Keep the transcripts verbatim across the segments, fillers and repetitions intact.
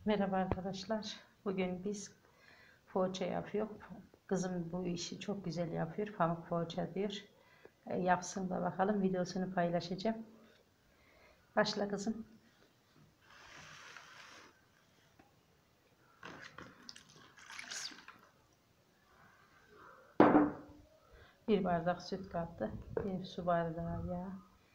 Merhaba arkadaşlar. Bugün biz poğaça yapıyor. Kızım bu işi çok güzel yapıyor. Pamuk poğaça diyor. E, yapsın da bakalım. Videosunu paylaşacağım. Başla kızım. Bir bardak süt kattı. Bir su bardağı yağ.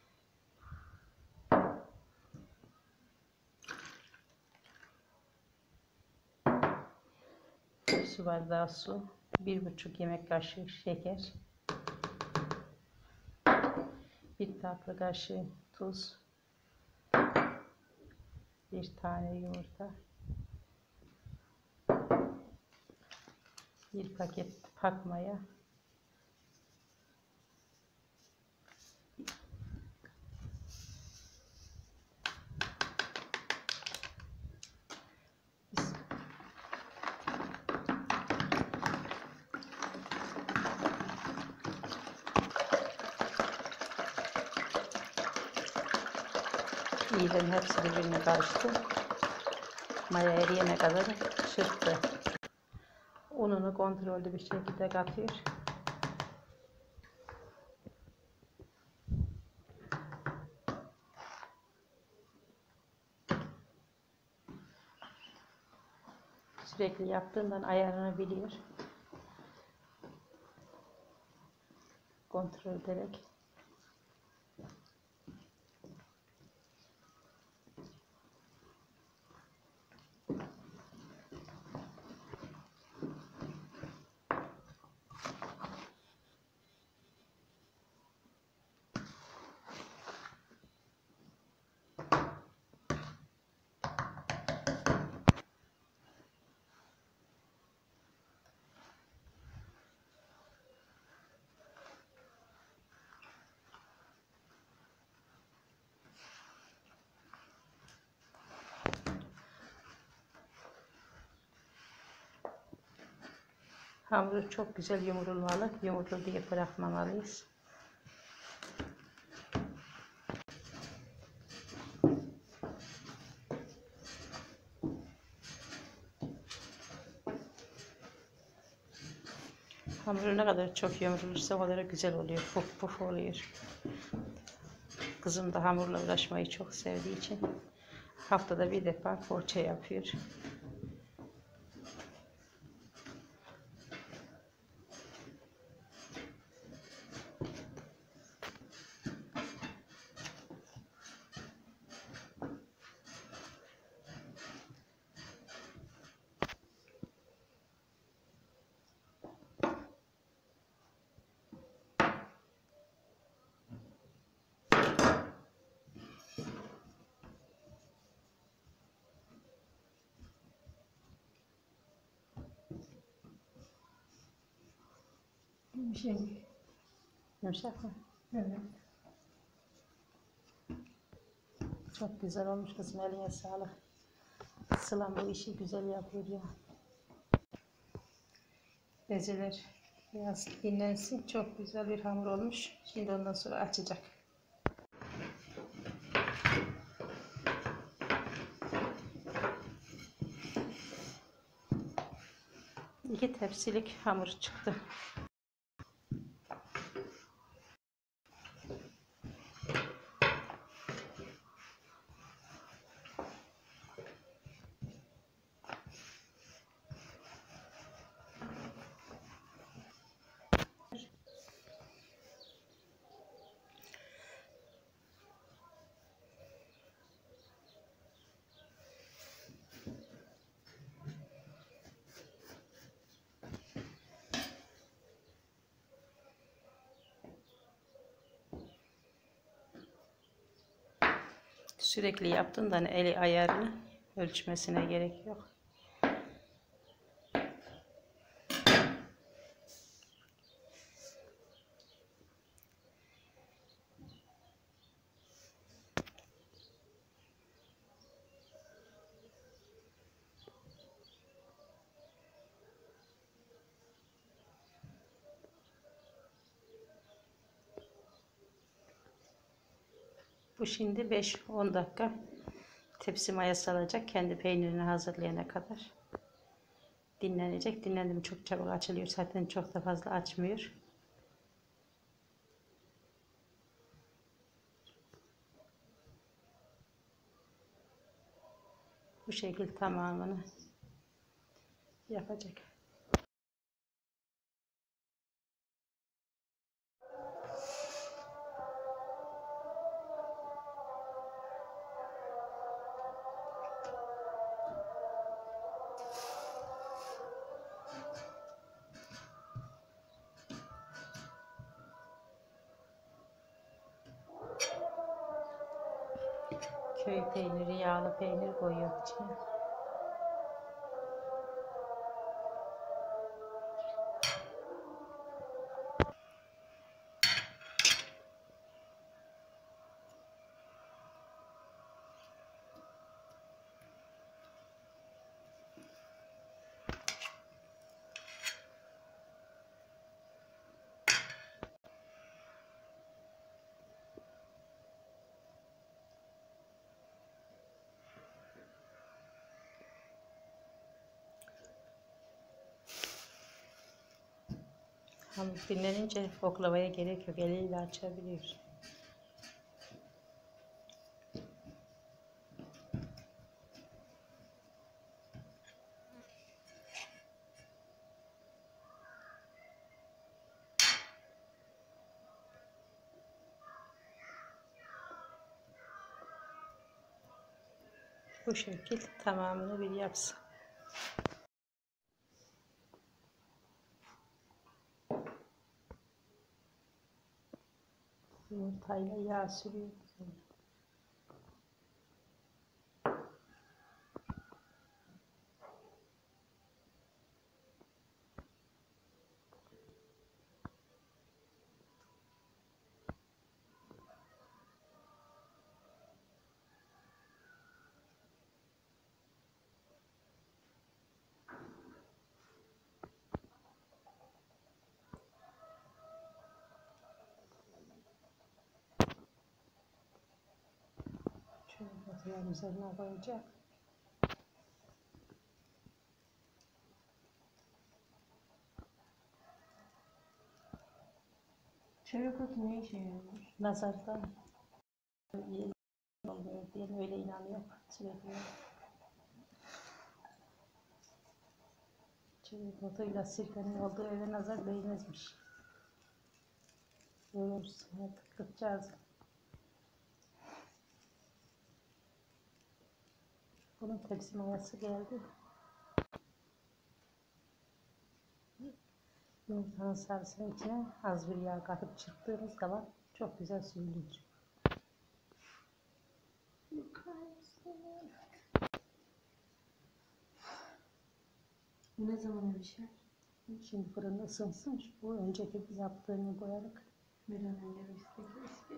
Bir su bardağı su. Bir buçuk yemek kaşığı şeker. Bir tatlı kaşığı tuz. Bir tane yumurta. Bir paket pak maya. İyiden hepsi birbirine karıştı. Maya eriyene kadar çırptı. Ununu kontrollü bir şekilde katıyor. Sürekli yaptığından ayarını biliyor. Kontrol ederek. Hamuru çok güzel yumurulmalı. Yumurlu diye bırakmamalıyız. Hamuru ne kadar çok yumurulursa o kadar güzel oluyor. Puf puf oluyor. Kızım da hamurla uğraşmayı çok sevdiği için haftada bir defa poğaça yapıyor. Yumuşak. Yumuşak mı? Evet. Çok güzel olmuş kızım, eline sağlık. Sılam bu işi güzel yapıyor ya. Bezeler biraz dinlensin. Çok güzel bir hamur olmuş. Şimdi ondan sonra açacak. İki tepsilik hamur çıktı. Sürekli yaptığından eli ayarını ölçmesine gerek yok. Bu şimdi beş on dakika tepsi mayası alacak. Kendi peynirini hazırlayana kadar dinlenecek. Dinlendi mi çok çabuk açılıyor. Zaten çok da fazla açmıyor. Bu şekilde tamamını yapacak. Köy peyniri, yağlı peynir koyuyor içine. Hamur dinlenince oklavaya gerek yok. Eliyle açabiliyor. Bu şekilde tamamını bir yapsın. Yumurtayla yağ sürüyor. Şöyle batırların üzerine koyacak. Çörek otu ne işe yarıyor? Nazardan iyi oluyor diye öyle inanıyor. Sürekli. Çörek otuyla sirkenin olduğu eve nazar değmezmiş. Görürsün artık kızcağız. Bunun tepsi mayası geldi. Yumurtanın sarısının içine az bir yağ katıp çırptığımız zaman çok güzel sürülüyor. Bu ne zaman pişer? Şimdi fırın ısınsın. Bu önceki yaptığını koyarak. Bir an önce pişti keşke.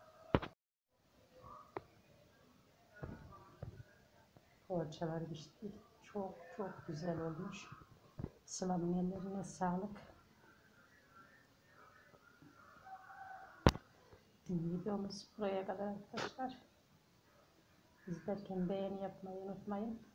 Poğaçalar pişti. Çok çok güzel olmuş. Sıla'nın ellerine sağlık. Videomuz buraya kadar arkadaşlar. İzlerken beğeni yapmayı unutmayın.